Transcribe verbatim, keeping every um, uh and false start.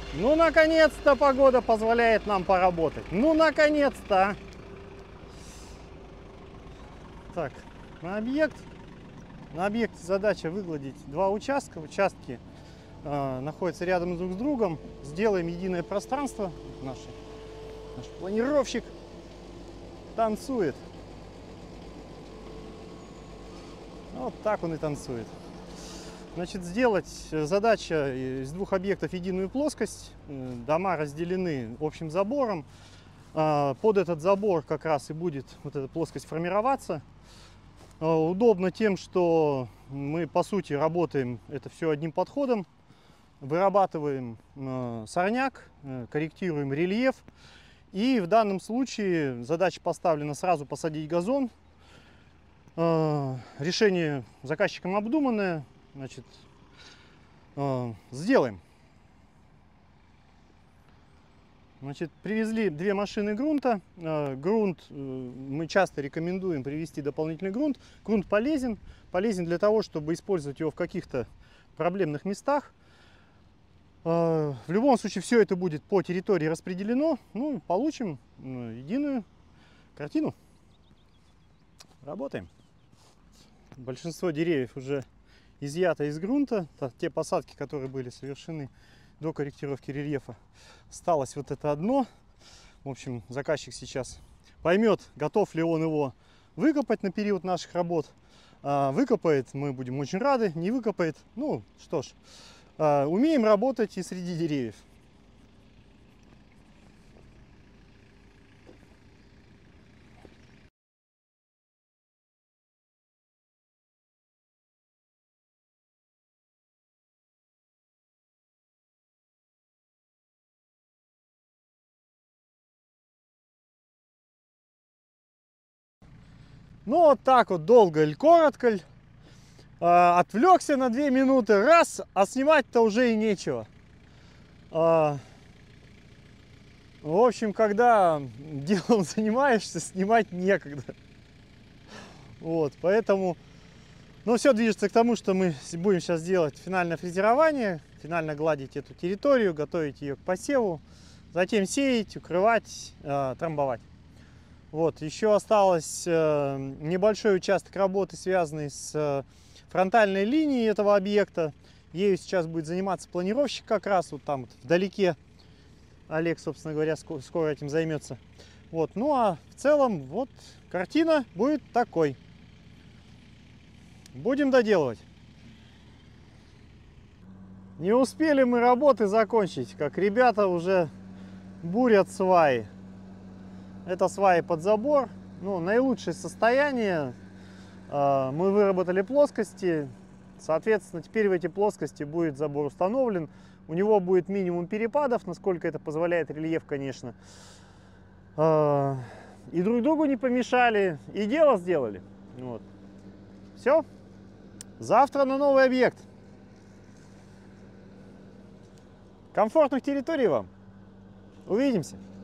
Ну, наконец-то погода позволяет нам поработать. Ну, наконец-то. Так, на объект. На объекте задача выгладить два участка. Участки э, находятся рядом друг с другом. Сделаем единое пространство. Наш, наш планировщик танцует. Вот так он и танцует. Значит, сделать задача из двух объектов единую плоскость. Дома разделены общим забором. Под этот забор как раз и будет вот эта плоскость формироваться. Удобно тем, что мы по сути работаем это все одним подходом. Вырабатываем сорняк, корректируем рельеф. И в данном случае задача поставлена сразу посадить газон. Решение заказчиком обдуманное. Значит, сделаем. Значит, привезли две машины грунта. Грунт мы часто рекомендуем привезти дополнительный грунт. Грунт полезен. Полезен для того, чтобы использовать его в каких-то проблемных местах. В любом случае, все это будет по территории распределено. Ну, получим единую картину. Работаем. Большинство деревьев уже изъято из грунта. Те посадки, которые были совершены до корректировки рельефа. Осталось вот это одно. В общем, заказчик сейчас поймет, готов ли он его выкопать на период наших работ. Выкопает, мы будем очень рады. Не выкопает, ну что ж, умеем работать и среди деревьев. Ну, вот так вот, долго или коротко. Э, отвлекся на две минуты, раз, а снимать-то уже и нечего. Э, в общем, когда делом занимаешься, снимать некогда. Вот, поэтому, ну, все движется к тому, что мы будем сейчас делать финальное фрезерование, финально гладить эту территорию, готовить ее к посеву, затем сеять, укрывать, э, трамбовать. Вот, еще осталось э, небольшой участок работы, связанный с э, фронтальной линией этого объекта. Ею сейчас будет заниматься планировщик как раз, вот там вот вдалеке. Олег, собственно говоря, скоро, скоро этим займется. Вот, ну а в целом, вот, картина будет такой. Будем доделывать. Не успели мы работы закончить, как ребята уже бурят сваи. Это сваи под забор, ну, наилучшее состояние. Мы выработали плоскости, соответственно, теперь в эти плоскости будет забор установлен. У него будет минимум перепадов, насколько это позволяет рельеф, конечно. И друг другу не помешали, и дело сделали. Вот. Все. Завтра на новый объект. Комфортных территорий вам. Увидимся.